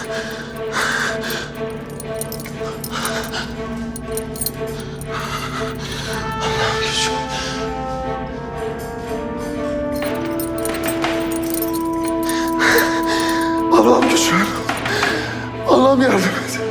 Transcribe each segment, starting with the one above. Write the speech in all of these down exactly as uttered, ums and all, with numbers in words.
Allah'ım güçlü. Allah'ım yardım et.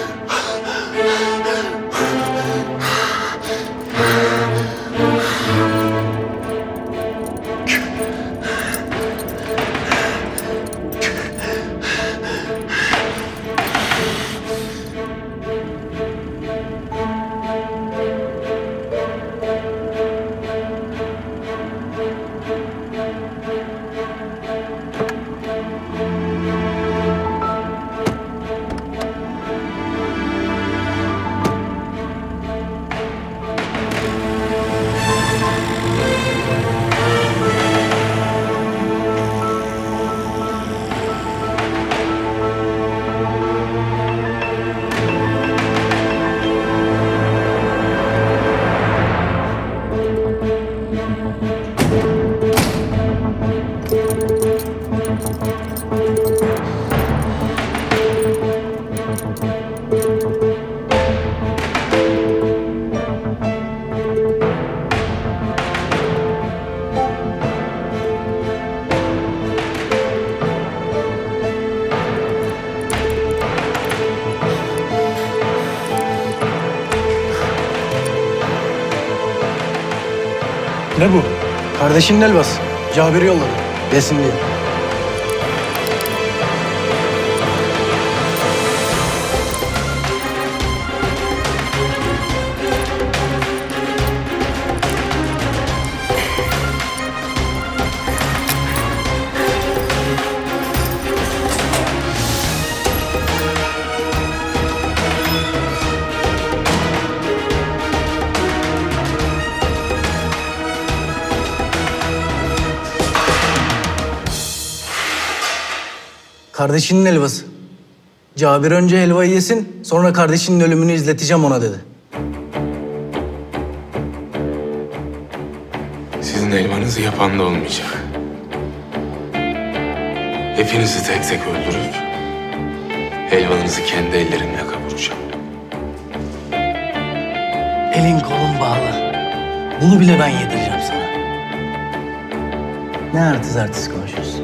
Ne bu? Kardeşinin Elbas. Cabir yolladı. Desin diye. Kardeşinin helvası. Cabir önce helvayı yesin, sonra kardeşinin ölümünü izleteceğim ona dedi. Sizin helvanızı yapan da olmayacak. Hepinizi tek tek öldürüp helvanızı kendi ellerimle kavuracağım. Elin kolun bağlı. Bunu bile ben yedireceğim sana. Ne artist artist konuşuyorsun?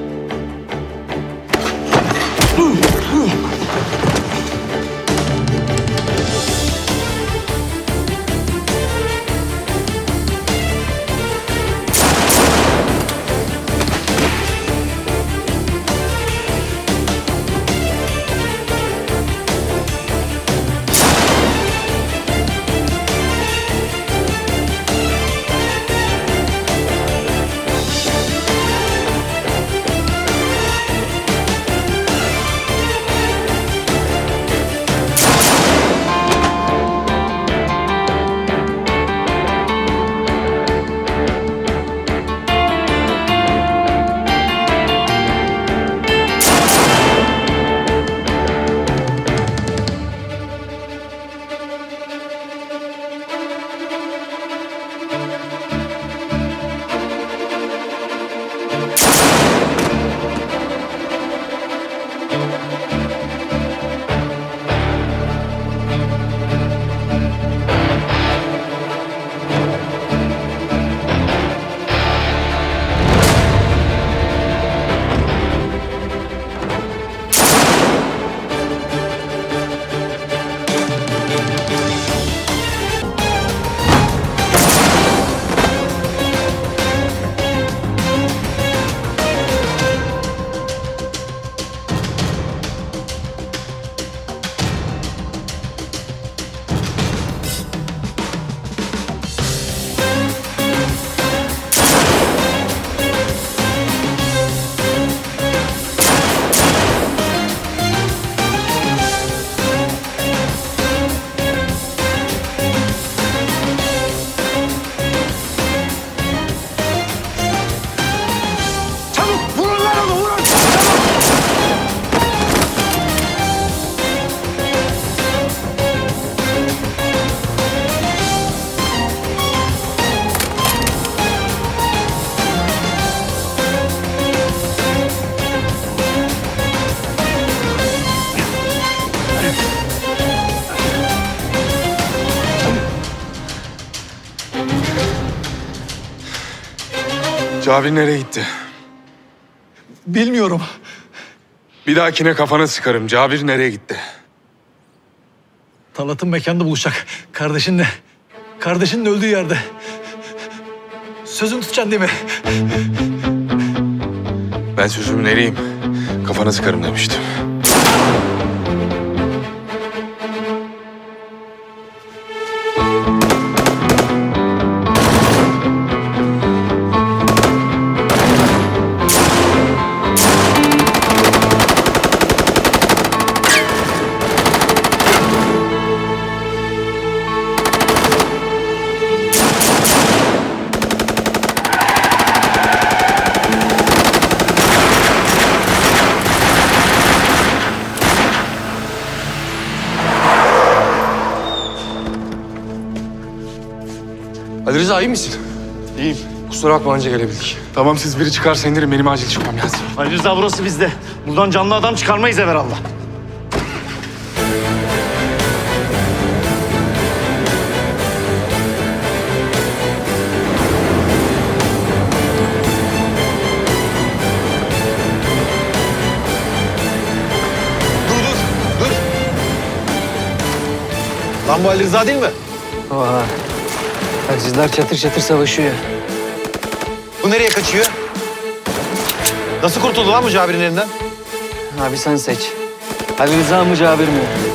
Cabir nereye gitti? Bilmiyorum. Bir dahakine kafana sıkarım. Cabir nereye gitti? Talat'ın mekanda buluşacak. Kardeşinle. Kardeşinin öldüğü yerde. Sözüm tutacaksın değil mi? Ben sözümün eriyim. Kafana sıkarım demiştim. Ali Rıza iyi misin? İyiyim. Kusura bakma anca gelebildik. Tamam siz biri çıkarsa indirin. Benim acil çıkmam lazım. Ali Rıza burası bizde. Buradan canlı adam çıkarmayız evelallah. Dur dur dur. Lan bu Ali Rıza değil mi? Oha. Taksiciler çatır çatır savaşıyor. Bu nereye kaçıyor? Nasıl kurtuldu lan bu Cabir'in elinden? Abi sen seç. Ali Rıza mı Cabir mi?